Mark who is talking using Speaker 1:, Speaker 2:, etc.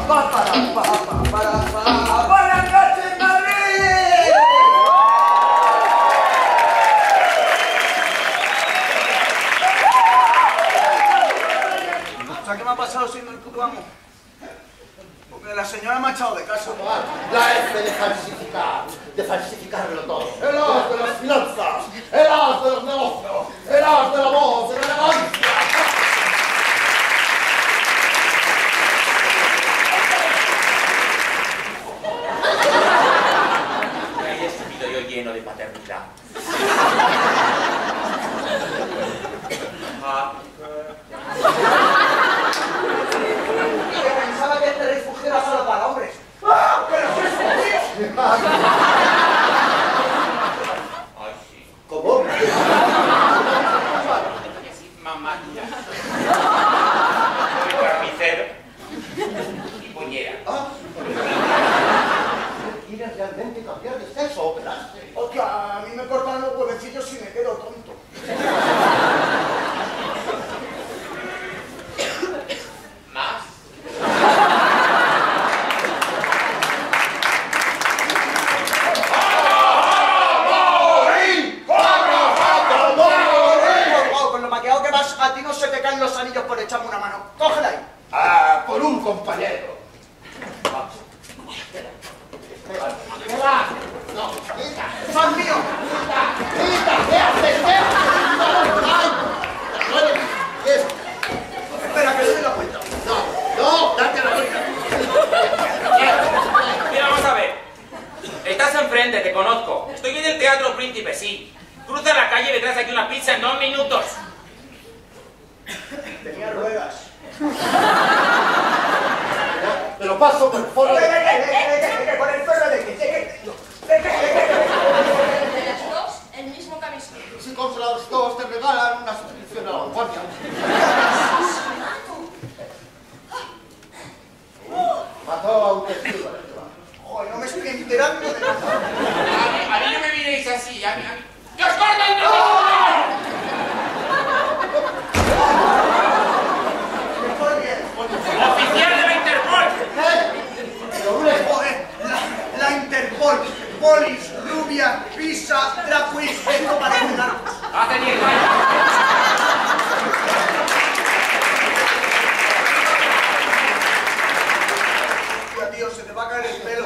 Speaker 1: ¡Buenas noches, Madrid! O sea, ¿qué me ha pasado siendo el puto amo? Porque la señora me ha echado de casa.
Speaker 2: La F de falsificarlo todo. El as de las finanzas, el as de los negocios, el as de la voz, de la elegancia.
Speaker 3: Ahí he subido yo lleno de paternidad.
Speaker 1: Pensaba que este refugio era solo para hombres. ¡Ah! ¡Pero sois judíos!
Speaker 3: Ay, sí.
Speaker 2: ¿Cómo?
Speaker 3: Sí, mamá. Soy carnicero y puñera.
Speaker 2: ¿Quieres realmente cambiar de sexo o operarse?
Speaker 1: Hostia, a mí me cortan los huevecillos y me quedo tonto.
Speaker 3: ¿Más?
Speaker 1: Con lo maquillado que vas, a ti no se te caen los anillos por echarme una mano. Cógela ahí.
Speaker 2: Ah, por un compañero. Espera. No, quita.
Speaker 1: ¡Son míos!
Speaker 2: ¡Quita! ¿Qué haces? ¿Qué haces? No,
Speaker 1: Espera, que le doy la vuelta.
Speaker 2: no, date la vuelta.
Speaker 3: Mira, vamos a ver. Estás enfrente, te conozco. Estoy en el Teatro Príncipe, sí. Cruza la calle y me traes aquí una pizza en 2 minutos.
Speaker 1: Tenía ruedas.
Speaker 2: Te lo paso por el foro de...
Speaker 1: Por el suelo de que...
Speaker 4: De las dos, el mismo camisón.
Speaker 2: Si con las dos te regalan una suscripción a la vanguardia. Mató a un testigo.
Speaker 1: Joder, no me estoy enterando de nada.
Speaker 3: A mí no me miréis así, a mí. ¡Que os corto el trabajo! ¡Oficial de la Interpol!
Speaker 1: Joder, la Interpol, Polis, Rubia, Pisa, Drag Queen, esto parece narcos.
Speaker 3: Hace 10 años.
Speaker 1: Hostia, tío, se te va a caer el pelo.